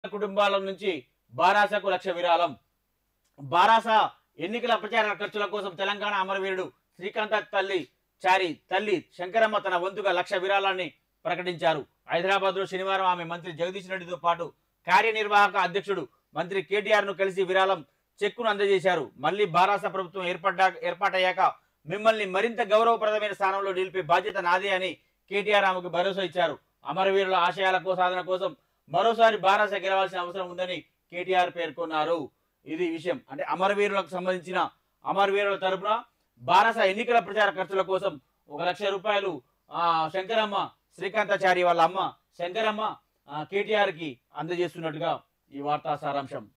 కుటుంబాల నుంచి బారాసకు 1,00,000 విరాళం. బారాస ఎన్నికల ప్రచార ఖర్చుల కోసం తెలంగాణ అమరవీరుడు శ్రీకాంత తల్లి శంకరమ్మ తన వంతుగా 1,00,000 విరాళాన్ని ప్రకటించారు. హైదరాబాద్లో శనివారం ఆమె మంత్రి జగదీష్ రెడ్డితో పాటు కార్యనిర్వాహక అధ్యక్షుడు మంత్రి కేటీఆర్ ను కలిసి విరాళం చెక్కును అందజేశారు. మళ్లీ బారాస ప్రభుత్వం ఏర్పాటయ్యాక మిమ్మల్ని మరింత గౌరవప్రదమైన స్థానంలో నిలిపే బాధ్యత నాదే అని కేటీఆర్ ఆమెకు భరోసా ఇచ్చారు. అమరవీరుల ఆశయాల సాధన కోసం మరోసారి బారాస గెలవాల్సిన అవసరం ఉందని కేటీఆర్ పేర్కొన్నారు. ఇది విషయం. అంటే అమరవీరులకు సంబంధించిన అమరవీరుల తరపున బారాస ఎన్నికల ప్రచార ఖర్చుల కోసం 1,00,000 రూపాయలు శంకరమ్మ శ్రీకాంతాచారి వాళ్ళ అమ్మ శంకరమ్మ కేటీఆర్ కి అందజేస్తున్నట్టుగా ఈ వార్తా సారాంశం.